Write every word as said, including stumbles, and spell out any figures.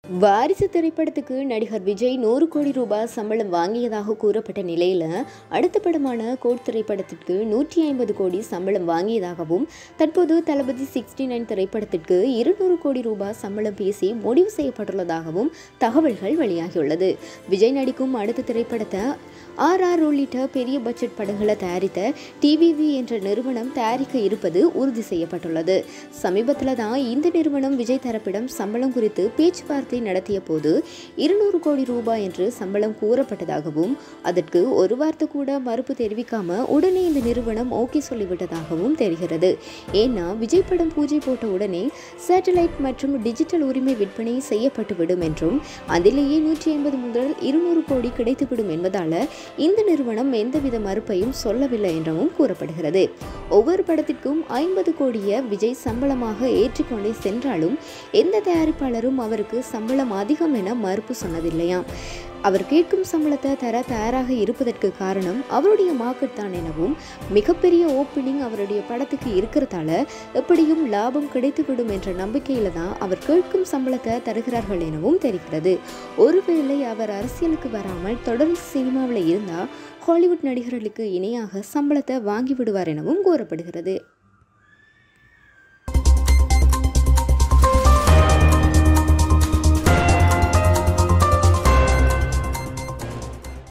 வாரிசு திரைப்படத்துக்கு நடிகர் விஜய் நூறு கோடி ரூபாய் சம்பளம் வாங்கியதாக கூறப்பட்ட நிலையில் அடுத்த படமான கோட் திரைப்படத்திற்கு நூற்றி ஐம்பது கோடி சம்பளம் வாங்கியதாகவும் தற்போது தளபதி சிக்ஸ்டி நைன் திரைப்படத்திற்கு இருநூறு கோடி ரூபாய் சம்பளம் பேசி முடிவு செய்யப்பட்டுள்ளதாகவும் தகவல்கள் வெளியாகியுள்ளது. விஜய் நடிக்கும் அடுத்த திரைப்படத்தை ஆர் ஆர் உள்ளிட்ட பெரிய பட்ஜெட் படங்களை தயாரித்த டிவிவி என்ற நிறுவனம் தயாரிக்க இருப்பது உறுதி செய்யப்பட்டுள்ளது. சமீபத்தில் தான் இந்த நிறுவனம் விஜய் தரப்பிடம் சம்பளம் குறித்து பேச்சுவார்த்தை நடத்திய போது இருநூறு கோடி ரூபாய் என்று சம்பளம் கூறப்பட்டதாகவும் அதற்கு ஒரு வார்த்தை கூட மறுப்பு தெரிவிக்காம உடனே இந்த நிறுவனம் ஓகே சொல்லிவிட்டதாகவும் தெரிகிறது. ஏன்னா விஜய் படம் பூஜை போட்ட உடனே சேட்டலைட் மற்றும் டிஜிட்டல் உரிமை விற்பனை செய்யப்பட்டுவிடும் என்றும் அதிலேயே நூற்றி ஐம்பது முதல் இருநூறு கோடி கிடைத்துவிடும் என்பதால இந்த நிறுவனம் எந்தவித மறுப்பையும் சொல்லவில்லை என்றும் கூறப்படுகிறது. ஒவ்வொரு படத்திற்கும் ஐம்பது கோடியை விஜய் சம்பளமாக ஏற்றிக்கொண்டே சென்றாலும் எந்த தயாரிப்பாளரும் அவருக்கு சம்பளம் அதிகம் என மறுப்பு சொன்னதில்லையாம். அவர் கேட்கும் சம்பளத்தை தர தயாராக இருப்பதற்கு காரணம் அவருடைய மார்க்கெட் தான் எனவும் மிகப்பெரிய ஓப்பனிங் அவருடைய படத்துக்கு இருக்கிறதால எப்படியும் லாபம் கிடைத்துவிடும் என்ற நம்பிக்கையில தான் அவர் கேட்கும் சம்பளத்தை தருகிறார்கள் எனவும் தெரிகிறது. ஒருவேளை அவர் அரசியலுக்கு வராமல் தொடர்ந்து சினிமாவில் இருந்தால் ஹாலிவுட் நடிகர்களுக்கு இணையாக சம்பளத்தை வாங்கி விடுவார் எனவும் கூறப்படுகிறது.